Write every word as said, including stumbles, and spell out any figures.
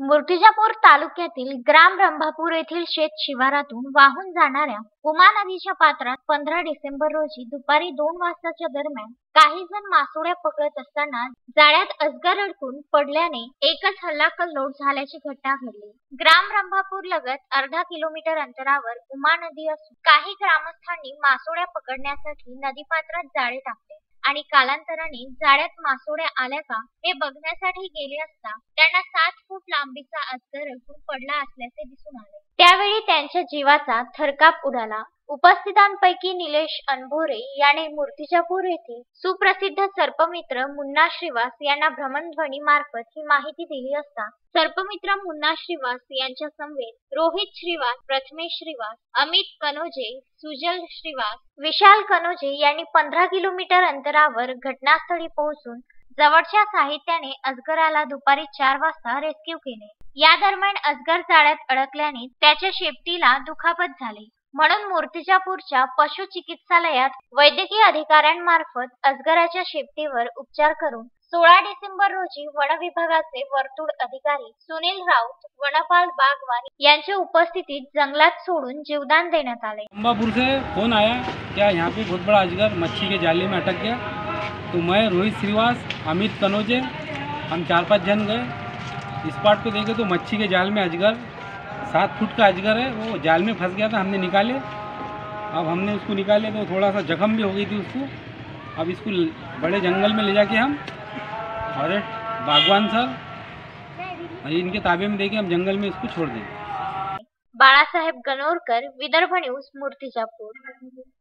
मूर्तिजापूर तालुक्यातील ग्राम रंभापूर येथील शेत शिवारातून वाहून जाणाऱ्या उमा नदीच्या पात्रात पंधरा डिसेंबर रोजी दुपारी दोन वाजताच्या दरम्यान काही जण मासोळ्या पकडत असताना जाळ्यात अजगर अडकून पडल्याने एकच हल्लाकल्लोळ झाल्याची घटना घडली। ग्राम रंभापूर लगत अर्धा किलोमीटर अंतरावर उमा नदी असून काही ग्रामस्थांनी मासोळ्या पकडण्यासाठी नदीपात्रात जाळे टाकले आणि कालांतराने जाळ्यात मासोळ्या आल्या का हे बघण्यासाठी गेले असता त्यांना सात फूट लांबीचा अजगर अडकून पडला असल्याचे दिसून आले। त्यावेळी त्यांच्या जीवाचा थरकाप उडाला। उपस्थितांपैकी निलेश अनभोरे याने मूर्तिजापूर येथील सुप्रसिद्ध सर्पमित्र मुन्ना श्रीवास यांना भ्रमणध्वनी मार्फत ही माहिती दिली असता सर्पमित्र मुन्ना श्रीवास यांच्या समवेत रोहित श्रीवास, प्रथमेश श्रीवास, अमित कनोजे, सुजल श्रीवास, विशाल कनोजे यांनी पंधरा किलोमीटर अंतरावर घटनास्थळी पोहोचून जवळच्या साहित्याने अजगराला दुपारी चार वाजता रेस्क्यू केले। या दरम्यान अजगर जाळ्यात अडकल्याने त्याच्या शेपटीला दुखापत झाली, म्हणून मूर्तिजापूरच्या पशु चिकित्सालयात वैद्यकीय अधिकाऱ्यांमार्फत अजगराच्या शेपटीवर उपचार करून सोळा डिसेंबर रोजी वन विभागाचे वर्तुळ अधिकारी सुनील राऊत, वनपाल बागवान यांच्या उपस्थितीत जंगलात सोडून जीवदान देण्यात आले। रंभापुर से फोन आया क्या यहाँ पे बहुत बड़ा अजगर मच्छी के जाले में अटक गया, तो मैं रोहित श्रीवास, अमित कनोजे हम चार पाँच जन गए इस स्पॉट पे। देखे तो मच्छी के जाल में अजगर सात फुट का अजगर है, वो जाल में फंस गया था। हमने निकाले, अब हमने उसको निकाले तो थोड़ा सा जख्म भी हो गई थी उसको। अब इसको बड़े जंगल में ले जाके हम और बागवान सर इनके ताबे में देके हम जंगल में इसको छोड़ देंगे। बाळासाहेब गणोरकर, विदर्भ न्यूज, मूर्तिजापूर।